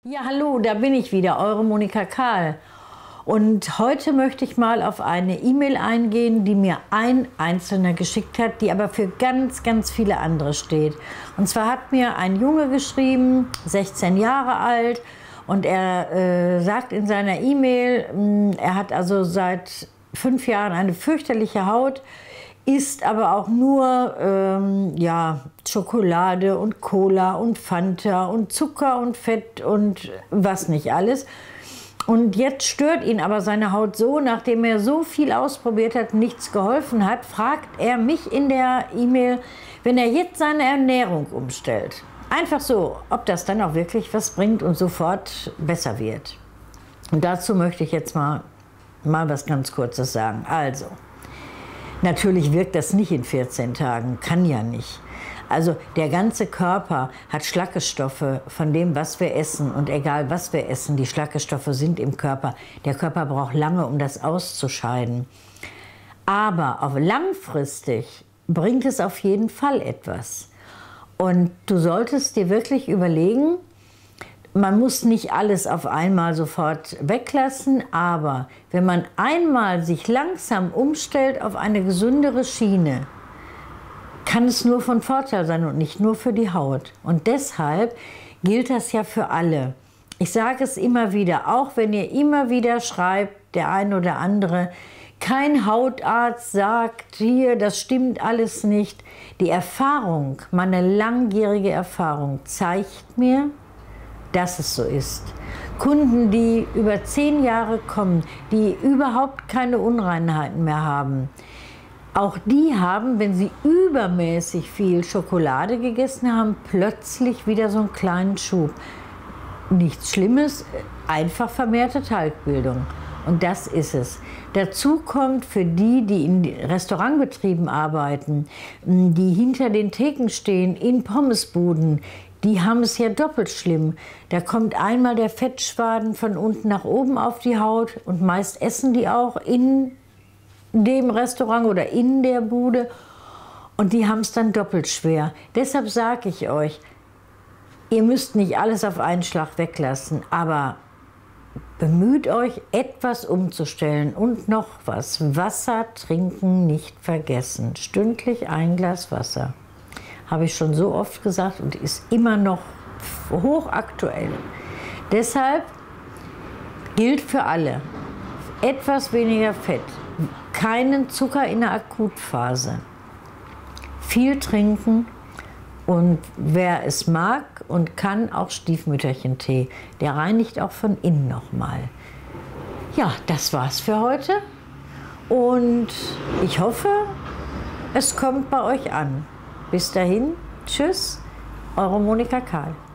Ja, hallo, da bin ich wieder, eure Monika Kahl. Und heute möchte ich mal auf eine E-Mail eingehen, die mir ein Einzelner geschickt hat, die aber für ganz, ganz viele andere steht. Und zwar hat mir ein Junge geschrieben, 16 Jahre alt, und er sagt in seiner E-Mail, er hat also seit 5 Jahren eine fürchterliche Haut, isst aber auch nur ja, Schokolade und Cola und Fanta und Zucker und Fett und was nicht alles. Und jetzt stört ihn aber seine Haut so, nachdem er so viel ausprobiert hat, nichts geholfen hat, fragt er mich in der E-Mail, wenn er jetzt seine Ernährung umstellt. Einfach so, ob das dann auch wirklich was bringt und sofort besser wird. Und dazu möchte ich jetzt mal was ganz Kurzes sagen. Also, natürlich wirkt das nicht in 14 Tagen, kann ja nicht. Also der ganze Körper hat Schlackestoffe von dem, was wir essen. Und egal, was wir essen, die Schlackestoffe sind im Körper. Der Körper braucht lange, um das auszuscheiden. Aber auf langfristig bringt es auf jeden Fall etwas. Und du solltest dir wirklich überlegen, man muss nicht alles auf einmal sofort weglassen, aber wenn man einmal sich langsam umstellt auf eine gesündere Schiene, kann es nur von Vorteil sein und nicht nur für die Haut. Und deshalb gilt das ja für alle. Ich sage es immer wieder, auch wenn ihr immer wieder schreibt, der ein oder andere, kein Hautarzt sagt, hier, das stimmt alles nicht. Die Erfahrung, meine langjährige Erfahrung zeigt mir, dass es so ist. Kunden, die über 10 Jahre kommen, die überhaupt keine Unreinheiten mehr haben, auch die haben, wenn sie übermäßig viel Schokolade gegessen haben, plötzlich wieder so einen kleinen Schub. Nichts Schlimmes, einfach vermehrte Talgbildung. Und das ist es. Dazu kommt für die, die in Restaurantbetrieben arbeiten, die hinter den Theken stehen, in Pommesbuden, die haben es ja doppelt schlimm. Da kommt einmal der Fettschwaden von unten nach oben auf die Haut und meist essen die auch in dem Restaurant oder in der Bude und die haben es dann doppelt schwer. Deshalb sage ich euch, ihr müsst nicht alles auf einen Schlag weglassen, aber bemüht euch, etwas umzustellen. Und noch was, Wasser trinken nicht vergessen. Stündlich ein Glas Wasser. Habe ich schon so oft gesagt und ist immer noch hochaktuell. Deshalb gilt für alle, etwas weniger Fett, keinen Zucker in der Akutphase, viel trinken und wer es mag und kann, auch Stiefmütterchentee. Der reinigt auch von innen nochmal. Ja, das war's für heute und ich hoffe, es kommt bei euch an. Bis dahin, tschüss, eure Monika Kahl.